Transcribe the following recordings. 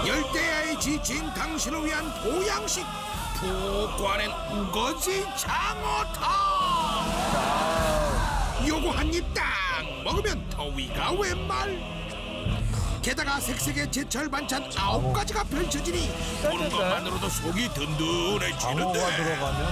열대야에 지친 당신을 위한 보양식 푹 꺼낸 우거지 장어탕. 요거 한 입 딱 먹으면 더위가 웬말. 게다가 색색의 제철 반찬 9가지가 펼쳐지니 보는 것만으로도 속이 든든해지는데. 장어가 들어가면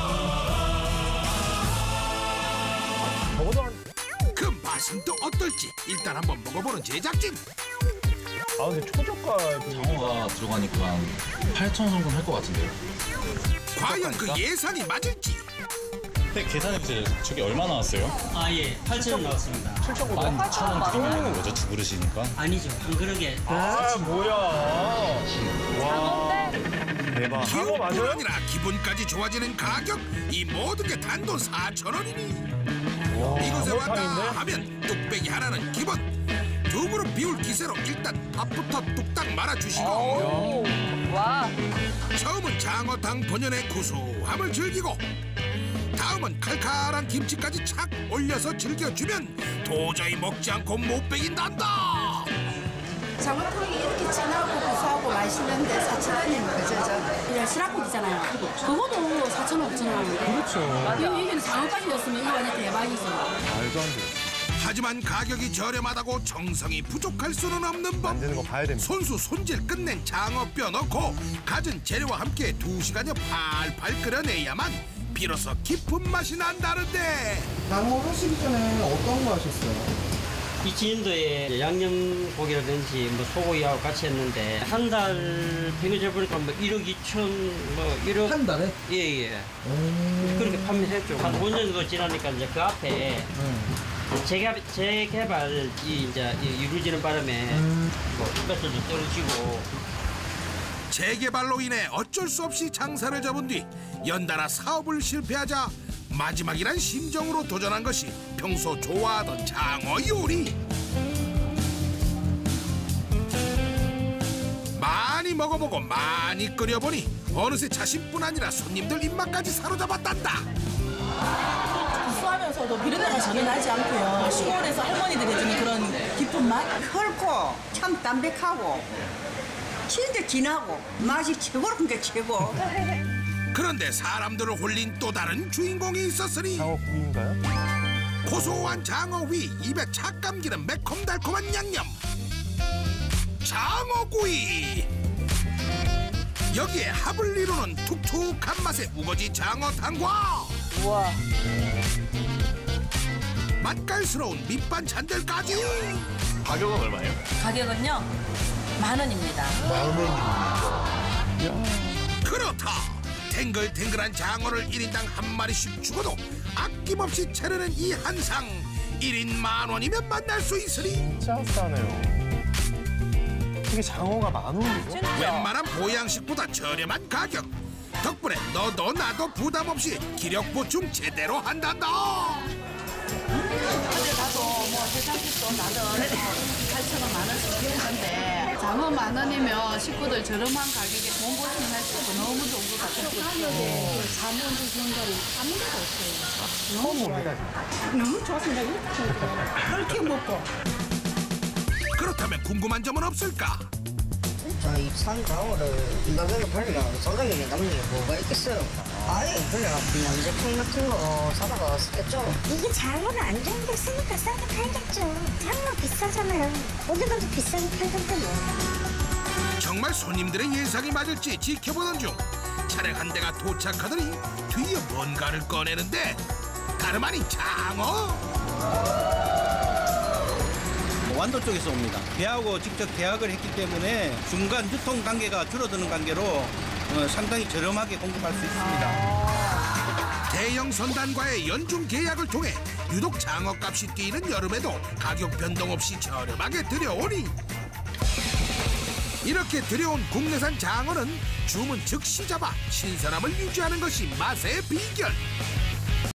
이거 그 맛은 또 어떨지 일단 한번 먹어보는 제작진. 근데 초저가 장어가 들어가니까 한 8,000원 정도 할 것 같은데요. 과연 그 예상이 맞을지. 근데 계산해보세요. 저게 얼마 나왔어요? 예, 8,000원 나왔습니다. 11,000원 드리면 거죠, 두 그릇이니까? 아니죠, 한 그릇에. 뭐야. 와. 대박. 장어 맞아요? 기분뿐 아니라 기분까지 좋아지는 가격. 이 모든 게 단돈 4,000원이니. 이곳에 왔다 하면 뚝배기 하나는 기본. 두 그릇 비울 기세로 일단 밥부터 뚝딱 말아주시고. 와. 처음은 장어탕 본연의 구수함을 즐기고 다음은 칼칼한 김치까지 착 올려서 즐겨주면 도저히 먹지 않고 못 빼긴단다. 장어탕이 이렇게 진하고 고소하고 맛있는데 4,000원이면 그저죠. 그냥 시라국이잖아요. 그것도 4,000원, 5,000원. 그렇죠. 이게 장어까지였으면 이거 완전 대박이죠. 말도 안 돼. 하지만 가격이 저렴하다고 정성이 부족할 수는 없는 법. 만드는 거 봐야 됩니다. 손수 손질 끝낸 장어뼈 넣고 갖은 재료와 함께 2시간여 팔팔 끓여내야만 비로소 깊은 맛이 난다는데. 장어 하시기 전에 어떤 거 하셨어요? 이 진도에 양념고기라든지 뭐 소고기하고 같이 했는데 한 달 평균 잡으니까 뭐 1억 2천 뭐 1억 한 달에? 예예. 그렇게 판매했죠. 한 5년 정도 지나니까 이제 그 앞에 재개발이 이제 이루어지는 바람에 뭐 가스도 떨어지고. 재개발로 인해 어쩔 수 없이 장사를 접은 뒤 연달아 사업을 실패하자 마지막이란 심정으로 도전한 것이 평소 좋아하던 장어 요리. 많이 먹어보고 많이 끓여보니 어느새 자신뿐 아니라 손님들 입맛까지 사로잡았단다. 구수하면서도 비린내가 전혀 나지 않고요. 시골에서 할머니들이 해주는 그런 깊은 맛? 헐고 참 담백하고 진짜 진하고 맛이 최고로 게 최고. 그런데 사람들을 홀린 또 다른 주인공이 있었으니. 장어구이인가요? 고소한 장어 위 입에 착 감기는 매콤달콤한 양념 장어구이. 여기에 합을 이루는 툭툭한 맛의 우거지 장어탕과 우와. 맛깔스러운 밑반찬들까지. 가격은 얼마예요? 가격은요, 10,000원입니다. 그렇다. 탱글탱글한 장어를 1인당 한 마리씩 주고도 아낌없이 차려낸 이 한상 1인 10,000원이면 만날 수 있으니 진짜 싸네요. 이게 장어가 10,000원이죠? 웬만한 보양식보다 저렴한 가격. 덕분에 너도 나도 부담 없이 기력 보충 제대로 한단다. 어제 가도 뭐 해장국도 나는 8,000원 10,000원씩 비우는데 장어 10,000원이면 식구들 저렴한 가격에 돈 보충을 할 수 있고 너무 좋은 것 같아요. 장어 드시는 거는 아무 데도 없어요. 처음 봅니다. 너무 좋습니다. 그렇게 먹고. 그렇다면 궁금한 점은 없을까? 자, 이 산장어를 인간적으로 팔리가 성장력이 남는 게 뭐가 있겠어요? 아예 그냥 제품 같은 거 사다가 쓰겠죠. 이게 장어를 안 좋은데 쓰니까 싸게 팔겠죠. 장어 비싸잖아요. 어디 가도 비싸게 팔던데 뭐. 정말 손님들의 예상이 맞을지 지켜보던 중 차량 한 대가 도착하더니 뒤에 뭔가를 꺼내는데 다름 아닌 장어. 완도 쪽에서 옵니다. 배하고 직접 계약을 했기 때문에 중간 유통 단계가 줄어드는 관계로 상당히 저렴하게 공급할 수 있습니다. 대형 선단과의 연중 계약을 통해 유독 장어값이 뛰는 여름에도 가격 변동 없이 저렴하게 들여오니 이렇게 들여온 국내산 장어는 주문 즉시 잡아 신선함을 유지하는 것이 맛의 비결.